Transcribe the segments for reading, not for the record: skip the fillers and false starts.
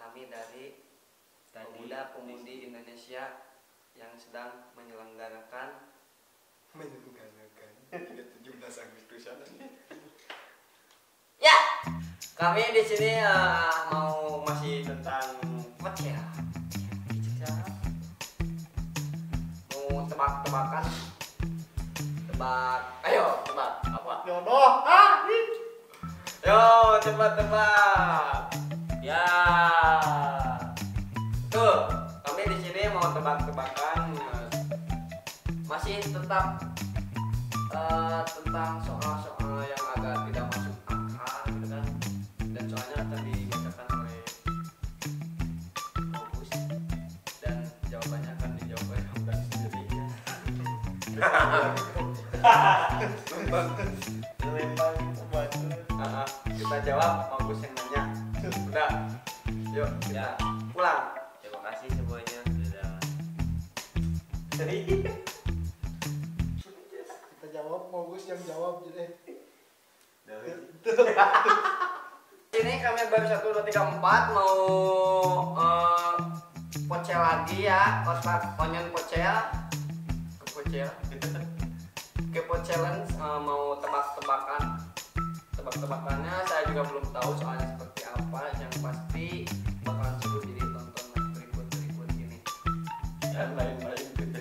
kami dari pemuda-pemudi Indonesia yang sedang menyelenggarakan 17 Agustusan. Ya, kami di sini mau masih tentang ya, mau tebak-tebakan, ayo tebak apa? Jodoh. Yo, tebak-tebak. Ya, tuh kami di sini mau tebak-tebakan, masih tetap tentang soal-soal yang agak tidak masuk akal gitu kan, dan soalnya akan dibacakan oleh Bagus dan jawabannya akan dijawab oleh Hamdan sendiri. Kita jawab, Bagus yang nanya. Udah, yuk kita pulang. Terima kasih semuanya sudah. Kita jawab, Bagus yang jawab jadi. Ini kami baru 1, 2, 3, 4 mau pocel lagi ya, onyon pocel ke challenge, mau tebak-tebakannya saya juga belum tahu soalnya seperti apa, yang pasti bakalan seru jadi tonton berikut ini dan lain-lain gitu.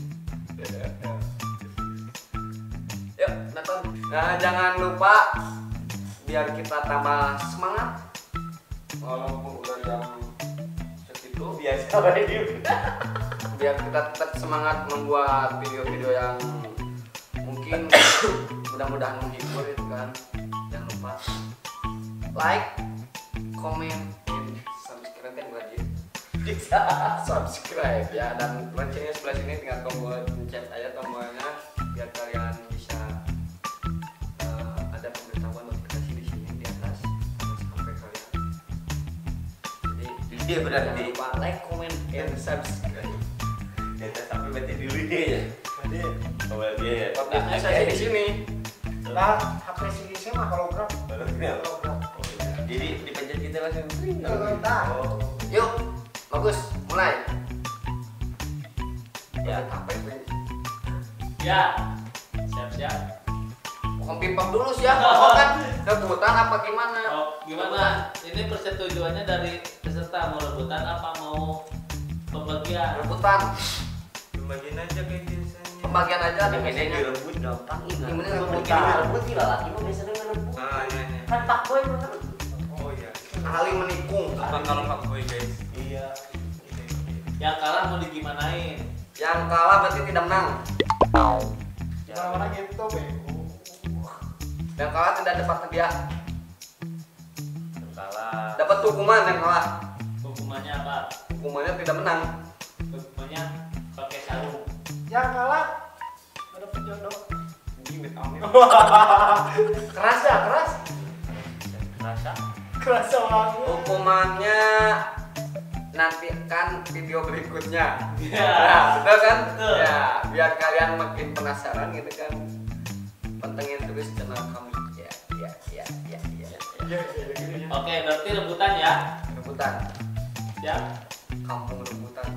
Yuk nonton. Nah, jangan lupa biar kita tambah semangat walaupun udah jam segitu biasa biar kita tetap semangat membuat video-video yang mungkin mudah-mudahan menghibur itu kan. Jangan lupa like, comment, and subscribe kan lagi subscribe ya, dan loncengnya sebelah sini tinggal tombol pencet aja tombolnya biar kalian bisa ada pemberitahuan notifikasi di sini di atas sampai kalian. Jadi Dia berarti jangan lupa like, comment, and subscribe. kita sampai berarti dulu ya. Jadi, Kalau dia ya. Podcastnya saya di sini. nah HP si mah hologram. Jadi dipencet kita langsung. Oh. Yuk, Bagus, mulai. Ya. Apa itu? Ya, siap-siap. Kompipak dulu sih ya, kan rebutan apa gimana? Oh, gimana? Ini persetujuannya dari peserta mau rebutan apa mau pembagian? Rebutan, Bagian aja kayak biasanya. pembagian aja Ini biasanya. direbut gampang ini. Gimana Ini ngerebut? direbut gila laki mah biasanya ngerebut. Ah, iya. Kan Pak Boy bener. Oh iya. Ahli menikung. Apa kalau Pak Boy guys? Iya. Yang kalah mau digimanain? Yang kalah berarti tidak menang. Orang-orang gitu bego. Yang kalah tidak dapat hadiah. Kalah. Dapat hukuman yang kalah. Hukumannya apa? Hukumannya tidak menang. Hukumannya pakai sarung. Yang kalah ada penjodoh. Keras ya, keras. Rasa. Kerasa banget. Hukumannya nantikan video berikutnya. Ya. Nah, betul kan? Betul. Ya, biar kalian makin penasaran gitu kan. Pantengin terus channel kami. Ya. Iya, gini. Oke, berarti rebutan ya. Rebutan, Siap. kampung rebutan.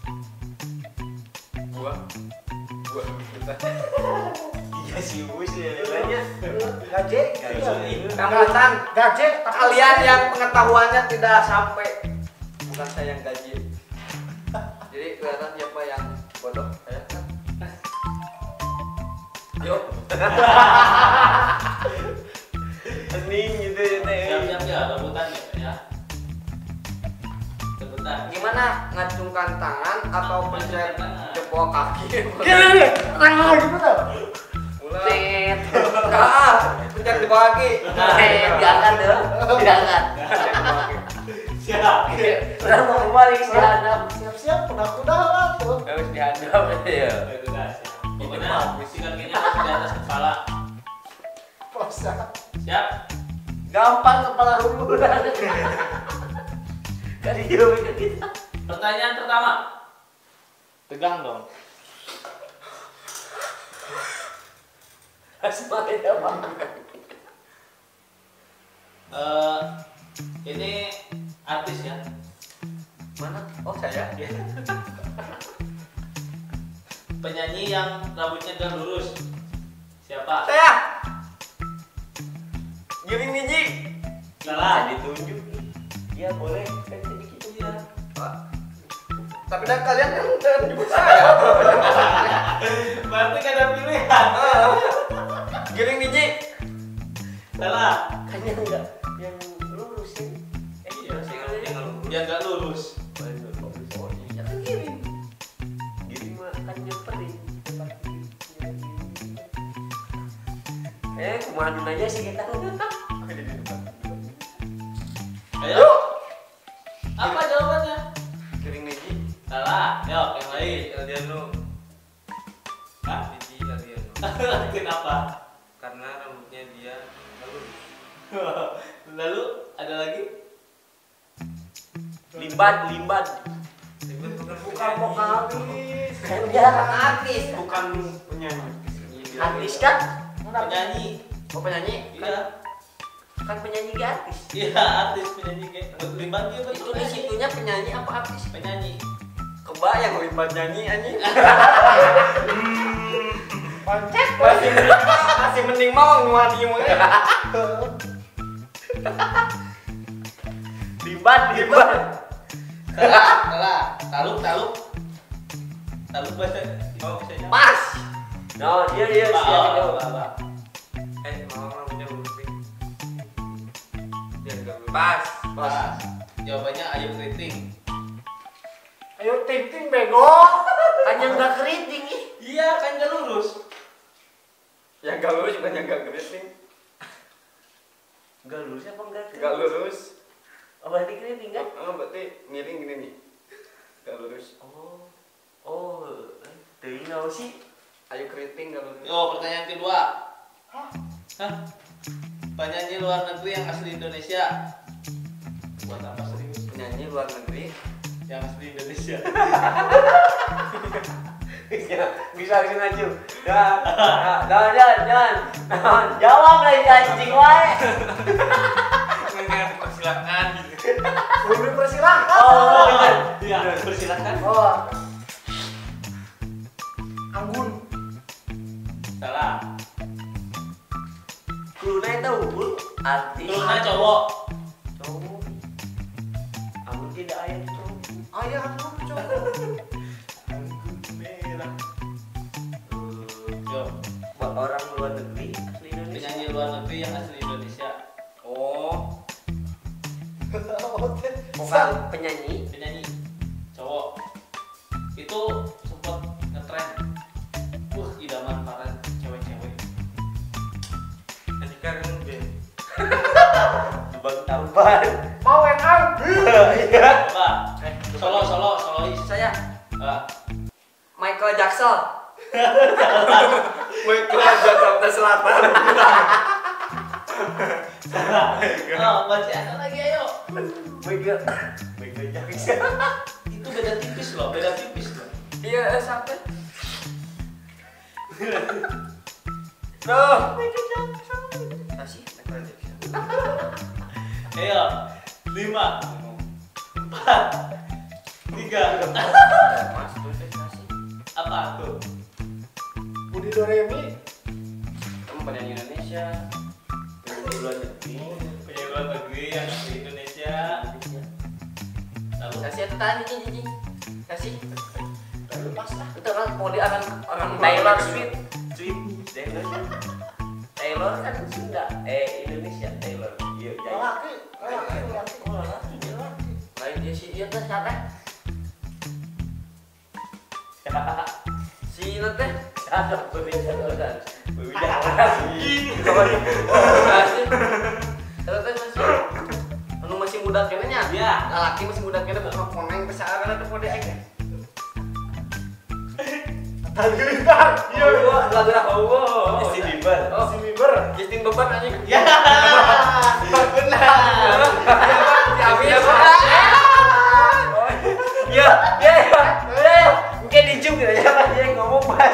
Gua rebutan. Iya sih bus ya nilainya. Gaje. Rebutan. Gaje. Kalian yang pengetahuannya tidak sampai, bukan saya yang gaji. Jadi kelihatan siapa yang bodoh, saya kan. Yuk. Hening gitu ya teh. Siap-siap ya rebutan ya. Rebutan. Gimana, ngacungkan tangan atau pencet jempol kaki? Ah, gitu tuh. Mulai. Pencet jempol kaki. Diangkat dong. Diangkat. Pencet jempol kaki. Siap. Udah mau kembali dihadap. Siap-siap kuda-kuda lah tuh. Harus dihadap ya. Pokoknya si kakinya harus di atas kepala. Posa. Siap. Gampang kepala hubungan. Kan hero itu kita. Pertanyaan pertama. Tegang dong. Asmanya apa? Ini artis ya. Oh saya. Penyanyi yang rambutnya gak lurus. Siapa? Saya. Giring Niji. Salah. Ditunjuk. Iya boleh. Kan jadi gitu ya. Tapi dah kalian yang nyebut saya. Berarti gak ada pilihan. Giring Niji. Salah. Kan yang enggak yang lurus sih. Iya, yang gak lurus. Oh iya kan giring. Giring mah kan nyamperin. Kumaha aja sih kita. Ayo. Apa jawabannya? Giring Niji. Salah. Yuk, yang lain. Eldiano. Hah? Niji Eldiano. Kenapa? Karena rambutnya dia lurus. Lalu ada lagi? Limbat. Bukan vokalis. Kan dia artis. Bukan penyanyi. Artis kan? Penyanyi. Oh penyanyi? Iya. Kan penyanyi gak artis. Iya, artis penyanyi kayak Limbat dia Itu di situnya penyanyi apa artis? penyanyi. Kebayang Limbat nyanyi anjing. Pancet. Masih mending mau nguati mah. Limbat. Salah. Taluk bahasa Indonesia. Pas. No, dia siapa jawab. Mau rambutnya lurus. Dia enggak lurus. Pas. Pas. Jawabannya Ayu Kriting. Ayo ting bego. Kan yang gak keriting ih. Iya, kan gak lurus. Yang enggak lurus bukan yang enggak keriting. Gak lurus apa enggak keriting? Enggak lurus. Oh berarti keriting kan? Berarti miring gini nih. Enggak lurus. Oh, dari nggak sih? Ayo keriting enggak lurus. Yo, pertanyaan kedua. Hah? Penyanyi luar negeri yang asli Indonesia. Buat apa serius? Penyanyi luar negeri. Yang asli Indonesia. Bisa ngaju. Jangan. Jawab lagi anjing wae. Silakan gitu. Belum dipersilakan. Oh, Iya, persilakan. Oh. Anggun. Salah. Kuluna tahu bul artis. Kuluna cowok. Cowok. Aku tidak ayam cowok. Ayah anggun coba. Yo, Buat orang luar negeri asli Indonesia. penyanyi luar negeri yang asli Indonesia. Oh, Vokal penyanyi. Penyanyi cowok. Itu sempat ngetren. Idaman para cewek-cewek. Andika Rengge. Bang Tampan. Mau enak. Apa? Solois. Saya Michael Jackson. Michael Jackson Selatan. Masih ada lagi ayo. Michael Jackson. Itu beda tipis loh. Iya, sampai. Tuh. Kasih. Michael Jackson. Ayo. 5 4 3. Mas, tuh kasih. Apa tuh? Budi Doremi. Kamu penyanyi Indonesia. Penyanyi luar negeri. Penyanyi luar negeri yang asli Indonesia. Lalu Kasih itu tadi Cici. Kasih. Lalu pas lah. Itu kan mau dia orang Taylor Swift. Taylor kan Sunda. Indonesia Taylor. Iya, jadi. Laki. Lain dia sih dia teh siapa? Si nanti. Ada perbedaan. Anu masih muda kene nya. Iya. Laki masih muda kene bukan koneng besaran atau mode aja. Tadi kan. Iya, lagu apa? Justin Bieber. Oh, Si Bieber. Justin Bieber anjing. ya. Benar. Si Abi ya, Pak. Ya. Mungkin dijum ya, dia ngomong pas.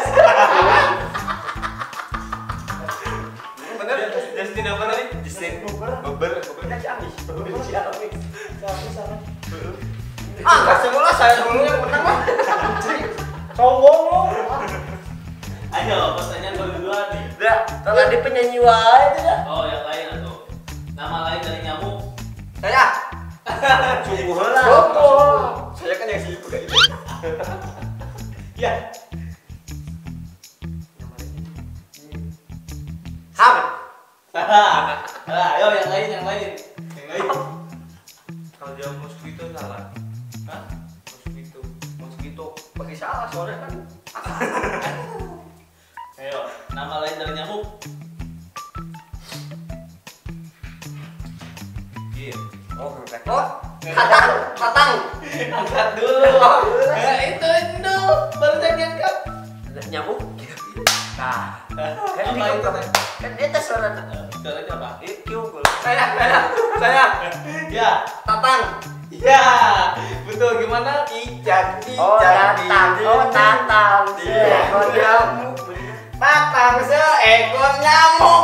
Bener. Justin apa tadi? Justin Bieber. Bieber. Kan si Abi. Siapa sana? Enggak semula saya dulu yang menang mah. Sombong lu. Ayo, pertanyaan kedua nih. Udah, tadi penyanyi wae itu dah. Oh, yang lain atuh. Nama lain dari nyamuk. Saya. Sungguh lah. Sombong. Saya kan yang sibuk kayak gitu. Ya. Ham. Ayo yang lain. Yang lain. Kalau dia mosquito salah. Hah? Mosquito pakai salah soalnya kan. Ayo, nama lain dari nyamuk. Iya. Oh, tatang. Angkat dulu. Itu baru diangkat. Nyamuk. Nah, Apa itu? kan eta suara. Suaranya apa? Kiungkul. Saya. Ya. Tatang. Ya. Betul gimana? Ijak. Oh, tatang. Seekor nyamuk. Tatang seekor nyamuk.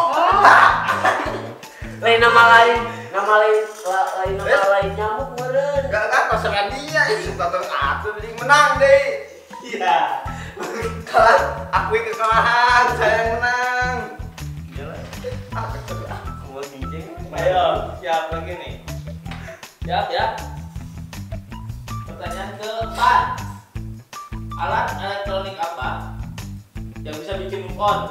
Lain nama lain nyamuk meureun. Enggak pasangan dia itu tatang atuh jadi menang deh. Iya. Kalah, akui kekalahan, saya yang menang. Ayo, siap lagi nih. Siap ya. Pertanyaan keempat. Alat elektronik apa yang bisa bikin move on?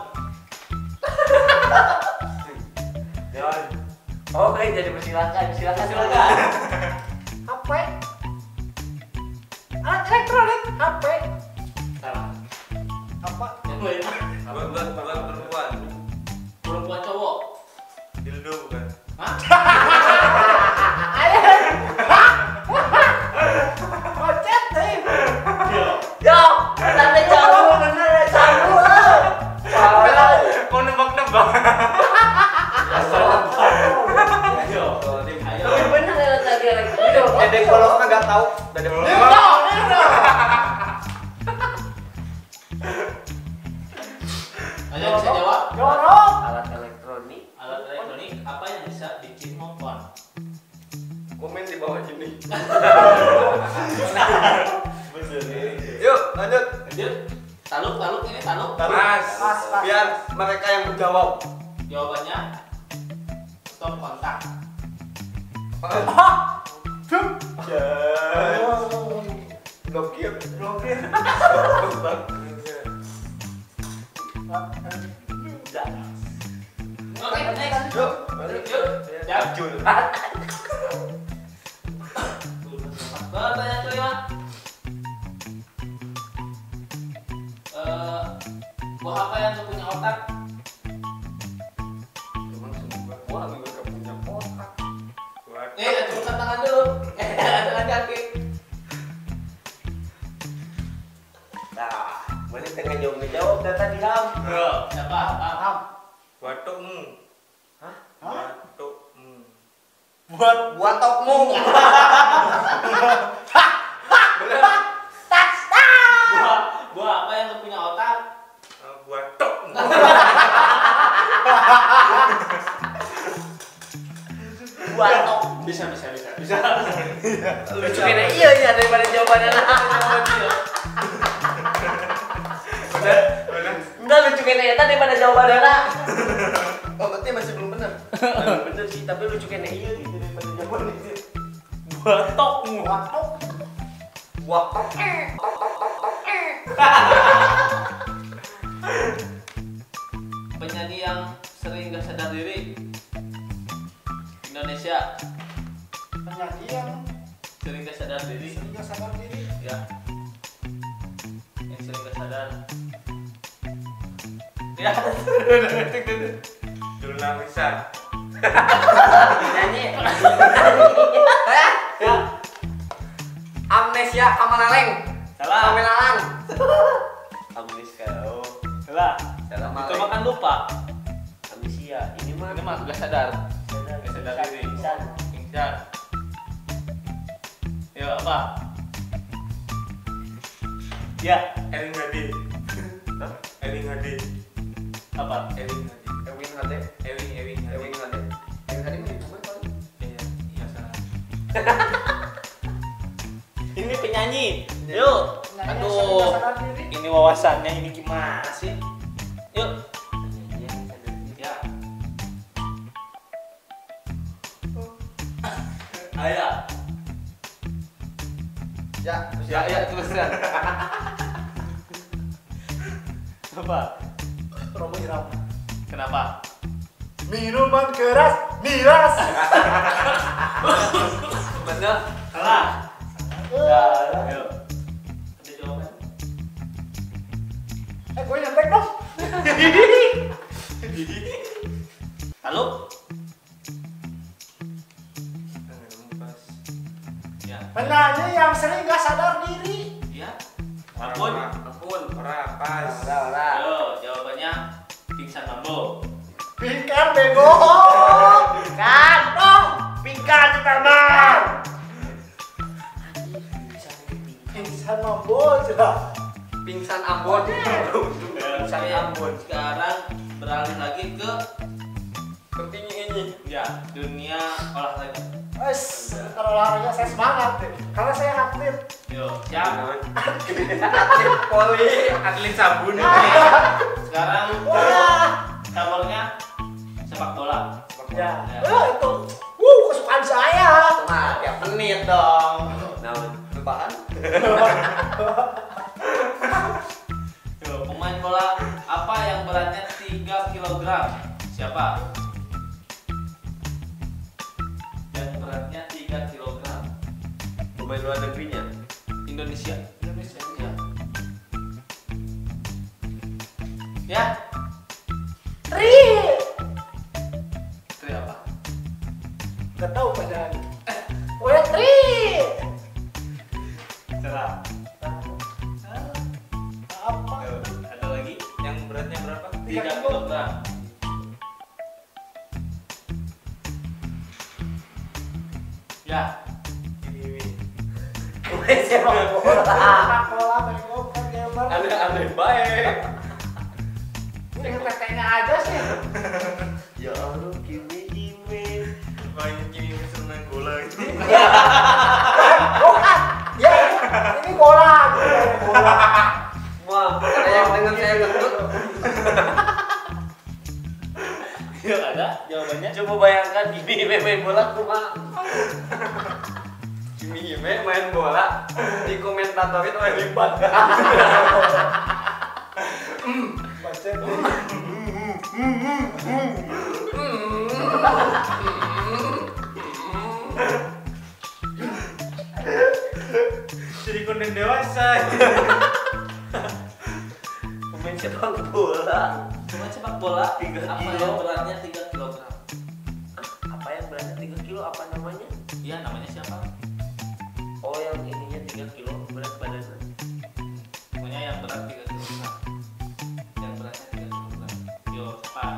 Oh, kayak jadi silakan. Silakan. HP. Alat elektronik HP. Salah. Apa? Yang lain. Buat perempuan. Perempuan cowok. Dildo bukan? Hah? Macet nih. Yo, tanda jauh bener jauh. Mau nebak-nebak. Ayo. Tapi Ayo. bener ya tadi elektronik. Dedek polos mah enggak tahu. Dedek Ayo bisa jawab. Jorok. Alat elektronik. Alat elektronik apa yang bisa bikin move on? Komen di bawah sini. Bener. Yuk, lanjut. Lanjut. Taluk ini taluk. Mas. Biar mereka yang menjawab. Jawabannya stop kontak. Blokir. Oke, next. Yuk, Yuk. Siap. Jul. Pertanyaan kelima. Buah apa yang gak punya otak? Emang semua buah enggak punya otak. Bukan tangan dulu. Tangan kaki. Nah, mana tengah ngejawab dari tadi Ham. Bro, siapa? Ham. Batukmu. Hah? Batukmu. Buat tokmu. Buah apa yang gak punya otak? Batukmu. Buat tok. Bisa. Lucu kena iya ya daripada jawabannya nah. Benar. Enggak lucu kena ya daripada jawabannya nah. Oh, berarti masih belum benar. Bener sih, tapi lucu kena iya gitu daripada jawabannya. Batokmu. Buat tok. Penyanyi yang sering gak sadar diri Indonesia. Penyanyi yang Sering gak sadar diri. sering sadar diri. Ya. Yang sering gak sadar. Ya. Dulna bisa. Nyanyi. Ya. Amnesia Kamanaleng. Salah. Kamenalang. Amnesia. Oh. Salah. Salah Itu makan lupa. Amnesia. Ini mah Ini mah gak sadar. Gak sadar diri. Pingsan. Ya apa? Ya. Eling Hadi. Hah? Eling Hadi. Apa? Eling Hadi. Ewin Hade. Ewing Ewin Hade. Ewin Hade mah YouTuber kali. Iya salah. nyanyi. Yuk. Nyanyi Aduh. asal sadar diri. Ini wawasannya ini gimana sih? Yuk. Ya. Ayo. Ya, terusan. Apa? Romo Irama. Kenapa? Minuman keras, miras. Bener. Salah. Ayo. Ada jawaban? Gue nyantek dong. Halo? Ya. Penyanyi yang sering gak sadar diri. Ya. Ampun. Pas. Ayo, jawabannya pingsan mambo. Pingkan bego. Pingkan dong. Pingkan teman. Pingsan mambo sudah. Pingsan Ambon. Pingsan Ambon. Sekarang beralih lagi ke Ketinggi ini. ya dunia olahraga. Kalau olahraga saya semangat deh. Karena saya aktif. Yo, siap. Atlet poli. Atlet sabun. Sekarang Wah. cabangnya sepak bola. Ya. Ya. Itu. Kesukaan saya. Nah, tiap menit dong. Nah, lupakan. Yo, pemain bola apa yang beratnya 3 kg? Siapa? Yang beratnya 3 kg. Pemain luar negerinya. Indonesia. Ya. Ya. Tri. Tri apa? Gak tahu penyanyi. Oh ya Tri. Salah. Apa? Ada lagi? Yang beratnya berapa? 3 kg. Ya. Gue sepak bola. Sepak bola bego bukan gamer. Aneh-aneh baik. Ini tetenya aja sih. Ya Allah, Kimi. Main Kimi suruh main bola itu. Bukan. Ya ini bola. Bola. Wah, ada yang dengan saya kentut. Yuk, ada jawabannya. Coba bayangkan Kimi main bola cuma Kimi Hime main bola di komentatorin oleh Lipat. Baca nih. jadi konten dewasa. Pemain sepak bola. Pemain sepak bola 3 apa kilo. yang beratnya 3 kg? Apa yang beratnya 3 kilo? Apa namanya? Iya, namanya siapa? Oh, yang ininya 3 kilo berat badannya. Pokoknya yang berat 3 kg. Yang beratnya 3 kg. Yo, Pak.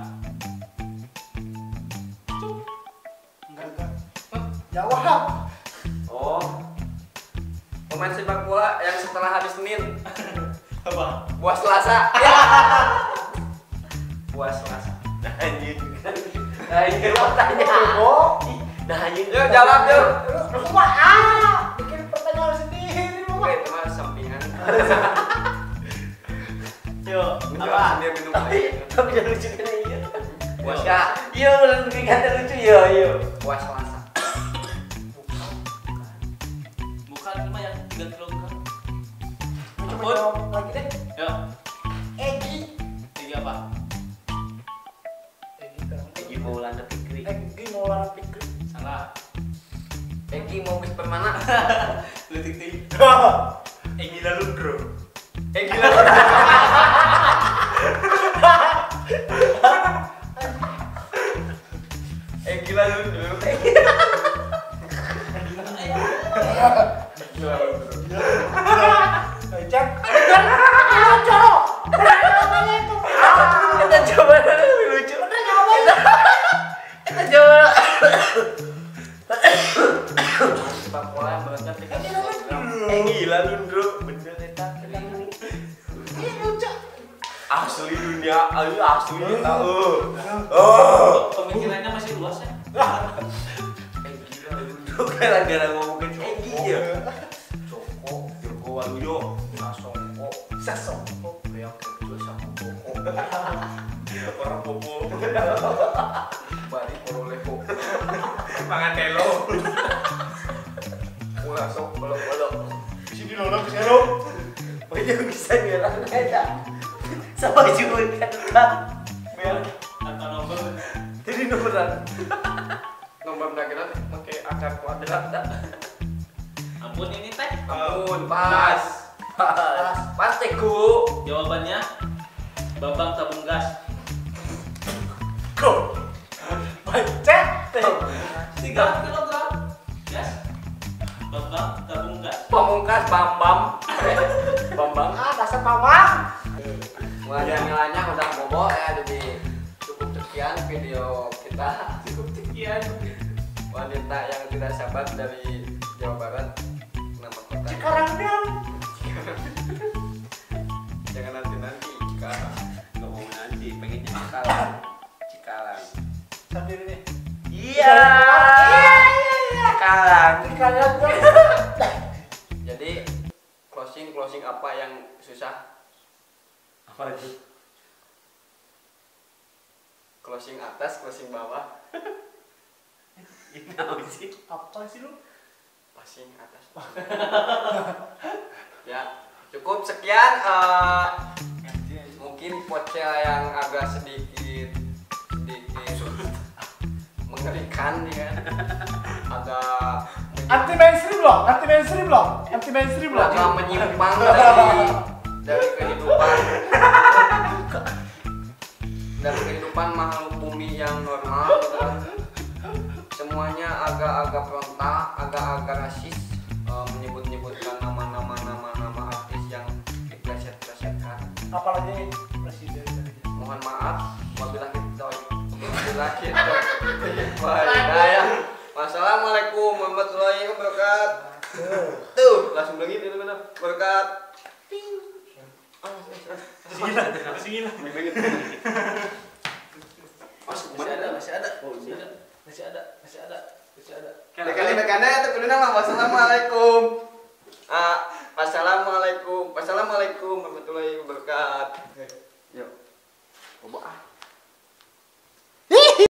Enggak. Jawab. Oh, pemain sepak bola yang setelah hari Senin Apa? buah Selasa. Ya. Buah Selasa. Nah, anjing. Ayo tanya. Oh. Nah, anjing. Yuk jawab yuk. Lu semua bikin pertanyaan sendiri lu. Oke, teman sampingan. Yo, Apa? apa? Dia minum air. Tapi yang lucu kan iya. Buah ya. Iya, benar bikin kata lucu ya, iya. Buah Selasa. Bukan cuma yang 3 kg. Coba jawab lagi deh. Yo, Egi. 3 apa? Egi kan. Egi Maulana Fikri. Egi Maulana Fikri. Salah. Egi mau ke permana? Titik. Egi Lalundro. Egi lah. Egi lah dulu. Cek. Ayo coro. Namanya itu. Kita coba lebih lucu. Udah jawab. Kita coba. Sepak bola yang beratnya 3 kg. Egi Lalundro. Bener eta. Ini lucu. Asli dunia, asli tahu. Oh. Pemikirannya masih luas ya? Egi Lalundro gara-gara ngomongin Egi ya. Coko. Waluyo. Sasongko. Yang kedua sasongko. Orang popo. Bari porolepo. Pangan telo. Ulah sok bolok-bolok. Sini lo nak sero. Pwede bisa ngelang aja. Sama juga kan. Biar Atau nomor jadi nomoran. Nomor dagelan pakai akar kuadrat dah. ampun ini teh. Ampun, pas. Pas Teguh. Jawabannya Bambang tabung gas. Go. Bancet. 3 kilogram. Gas. Bambang tabung gas. Pamungkas Bambam. Bambang dasar pamang. Nyalanya udah bobo ya, jadi cukup sekian video kita. Cukup sekian. Wanita yang tidak sabar dari Jawa Barat, nama kota. Cikarang dong. Jangan nanti Cikarang. Gak mau nanti, pengennya Cikalang. Cikalang. Sambil ini. Iya. Cikalang. Cikarang dong. Jadi closing apa yang susah? Apa itu? Closing atas, closing bawah, Ini apa sih? Apa sih lu? closing atas. Ya, cukup sekian. Mungkin pocel yang agak sedikit mengerikan ya, agak Anti mainstream loh. agak menyimpang dari kehidupan makhluk bumi yang normal gitu kan. Semuanya agak-agak frontal, agak-agak rasis, menyebutkan nama artis yang dipleset-plesetkan. Apalagi presiden. Mohon maaf apabila kita ya. Wassalamualaikum warahmatullahi wabarakatuh. Tuh, langsung lagi dulu berkat. Sini lah. Masih ada. Kali-kali itu kudu nama wassalamualaikum. Wassalamualaikum warahmatullahi wabarakatuh.